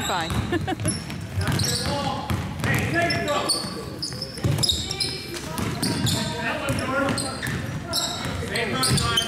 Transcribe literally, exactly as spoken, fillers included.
fine. Hey, take it, bro. That one, Jordan. Same run,